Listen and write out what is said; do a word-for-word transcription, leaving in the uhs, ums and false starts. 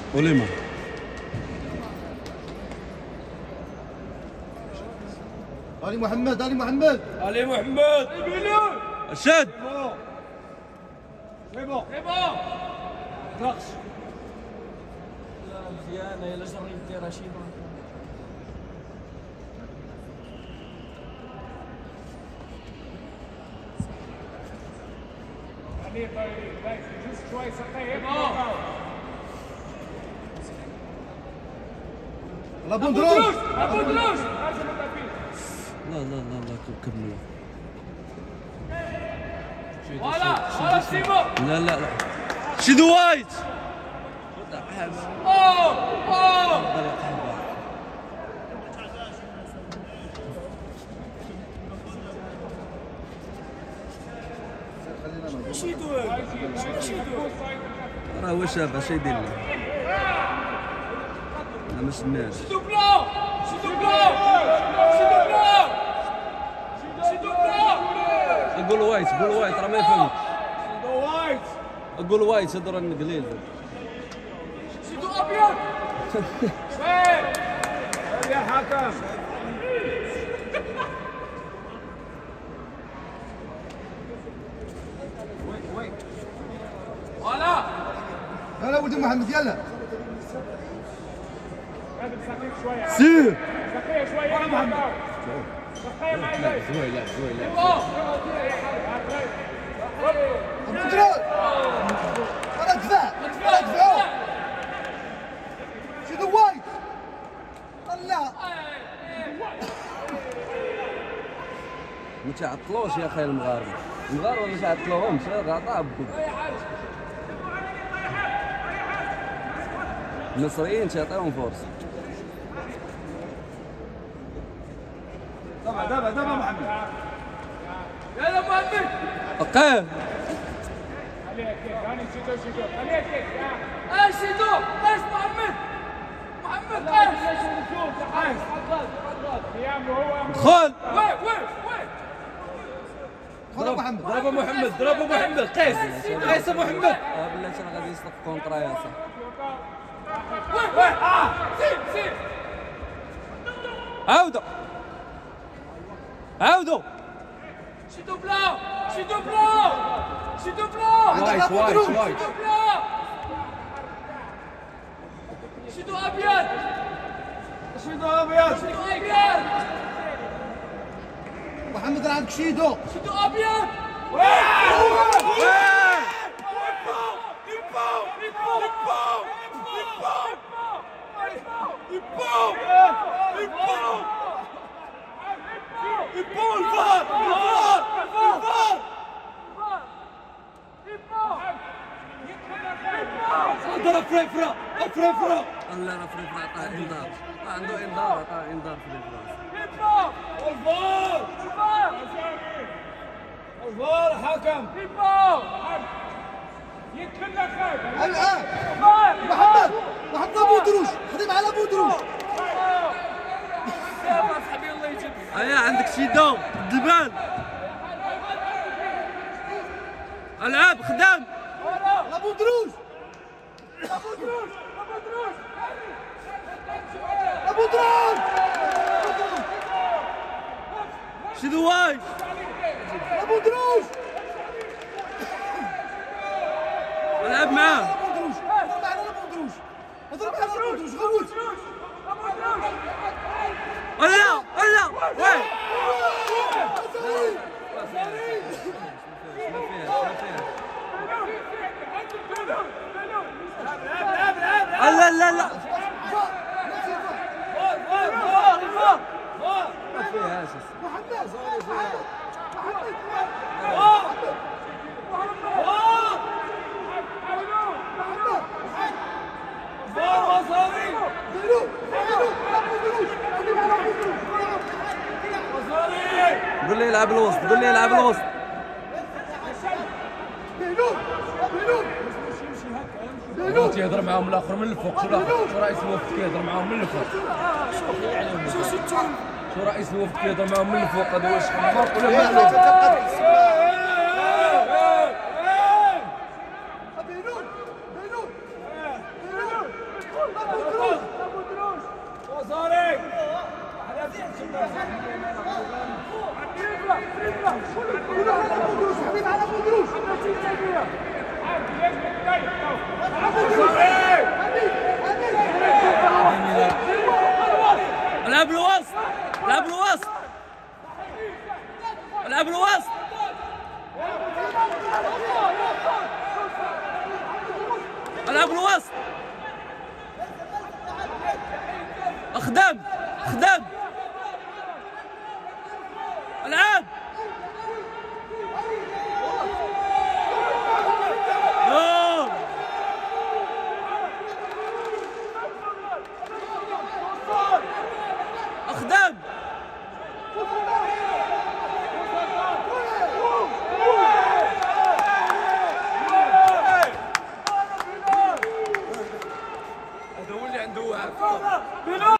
وليما علي محمد علي محمد علي محمد الشد سي بون سي بون طلقش لا مزيانه يلا جري دير رشيد علي طيب جوست شوي سقيه لا بندروس لا بندروس لا لا لا لا كملوا فوالا فوالا سيبو لا لا لا شدوا وايت اوه اوه شيدو شيدو راه هو شاب اش يدير له انا ما سمعتش شدو بلو شدو بلو شدو بلو شدو بلو قول وايت قول وايت راه ما يفهمش شدو وايت قول وايت هذا راه قليل شدو ابيض وين يا حكم فوالا يلا ولد محمد يلا سير سقيه شويه يا محمد سقيه مع الليل زويله زويله بندروس انا دفاع انا دفاع شدوا وايت طلع ما تعطلوش يا اخي المغاربه المغاربه ما تعطلوهمش راه طابوا المصريين تعطيهم فرصه دابا دابا دابا محمد يلا محمد بقاه خليها كيف هاني شدو شدو خليها كيف اه شدو قيس محمد محمد قيس شوف قيس قيامه هو دخل وين وين وين ضرب محمد ضرب محمد ضرب محمد قيس قيس محمد اه بلاتي راه غادي يصدق كونترا يا صاحبي وين وين اه سيب سيب عاودوا عاودوا شدو بلا شدو بلا شدو بلا وايت وايت وايت شدو بلا شدو ابيض شدو ابيض شدو ابيض محمد راه عندك شيدو شدو ابيض ضرب فريفرا فريفرا لا راه فريفرا عطاه انذار عنده انذار عطاه انذار فريفرا الفار الفار الفار حكم يكلنا خايف الان محمد محمد ابو دروش خدم على ابو دروش يا صاحبي الله يجيب هيا عندك شيدو الدبان العاب خدام ابو دروش ابو دروش ابو دروش ابو دروش شدو وايت ابو دروش العب معاه ابو دروش اضرب على ابو دروش اضرب على ابو دروش غوت لا لا وين لا لا لا ما فيهاش محمد قول لي يلعب الوسط قول لي يلعب الوسط بغيت يهضر معاهم الاخر من الفوق. شو شو رئيس الوفد كيهضر معاهم من الفوق؟ شو رئيس الوفد كيهضر معاهم من الفوق؟ هذا واش حماق ولا ما؟ العب الوسط العب الوسط العب الوسط العب الوسط اخدم اخدم العب اخدم هذا هو اللي عنده وعي.